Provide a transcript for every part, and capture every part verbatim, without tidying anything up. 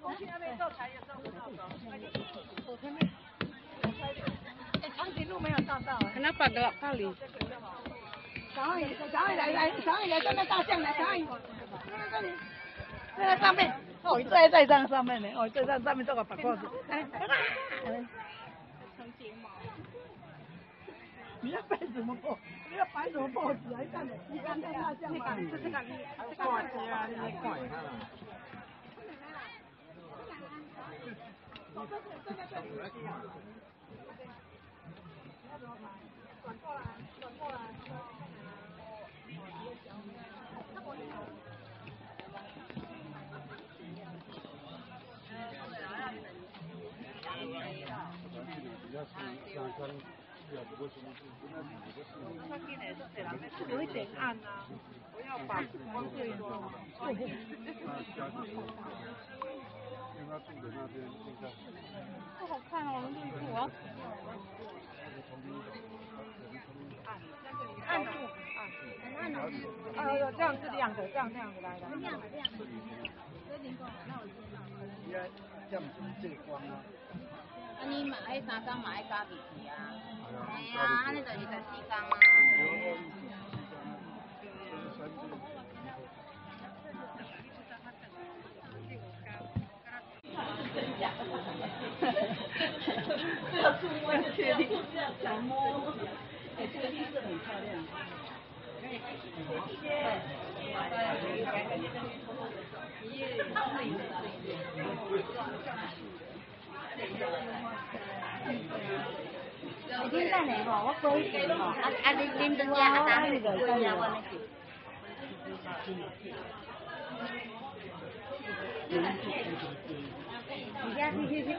我去那边做才有照不到的。我前面，我猜的，哎，长颈鹿没有照到。 Kenapa gelap kali? 小雨，小雨来来，小雨来，跟那大象来，小雨，在这里，在那上面，哦，你坐在这上面呢，哦，坐在上面做个绑裤子，哎，哎，长睫毛。你要摆什么 pose？ 你要摆什么 pose 啊？你看，你看那大象嘛，这这个你， 挂机啊，你在看一下。 转过来，转过来。有一点暗啊，不要把光线说。 不好看哦，绿树啊。 暗处，暗，暗的。啊，这样是亮的，这样这样子来的。亮的亮的。所以你讲，那我先拿。 这样子这光啊。 啊，你买迄三工买加币去啊？系啊，安尼就二十四工啊。 这要触摸就确定，想摸，哎，这个绿色很漂亮。 你等下吼，我过去订吼，啊啊，你恁在遮啊，当你过遮我来订。而家去去去。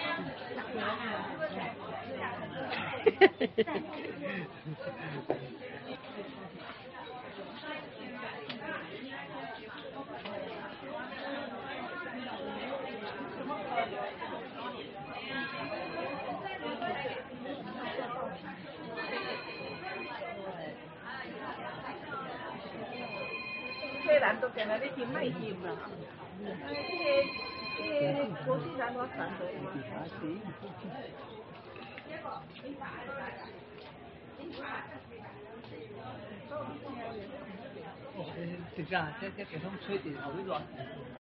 虽然都定来咧听卖听啦，呃，这个这个国际人我赞同嘛。 哦，这个这这给他们吹的好热。